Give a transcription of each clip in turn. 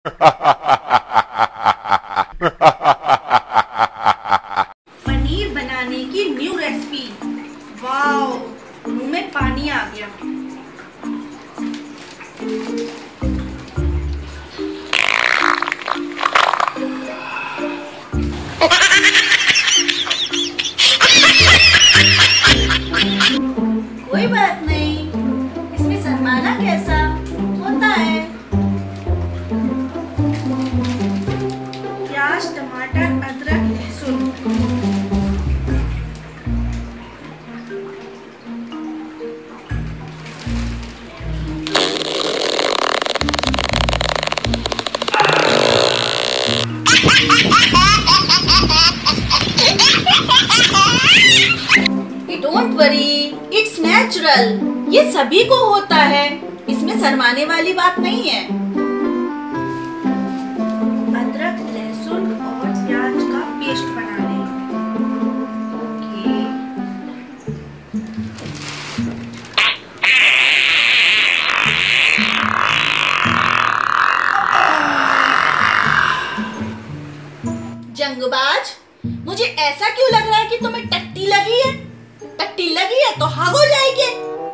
पनीर बनाने की new recipe. Wow, मुंह में पानी आ गया। कोई बात नहीं, इसमें शर्माना कैसा होता है। प्याज, टमाटर, अदरक, लहसुन। Don't worry, it's natural. ये सभी को होता है, इसमें शर्माने वाली बात नहीं है। अदरक, लहसुन और प्याज का पेस्ट बना लें। जंगबाज, मुझे ऐसा क्यों लग रहा है कि तुम्हें टट्टी लगी है? टट्टी लगी है तो हाग हो जाएगी।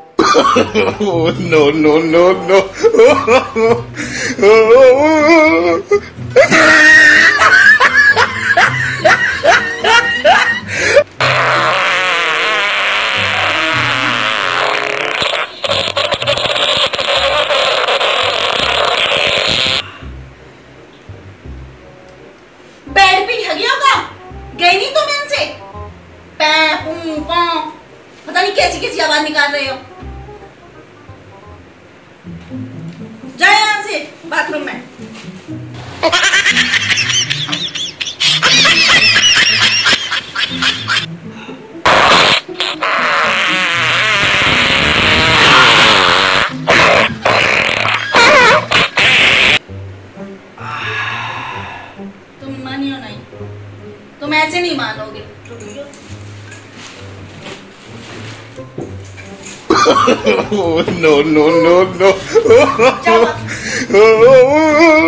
No no no no. बेड भी हगी होगा, गई नहीं तुम इनसे। पै पू पौ, पता नहीं कैसी कैसी आवाज निकाल रहे हो। जाए यहाँ से बाथरूम में। तुम मानियो नहीं, तुम ऐसे नहीं मानोगे। No no no no।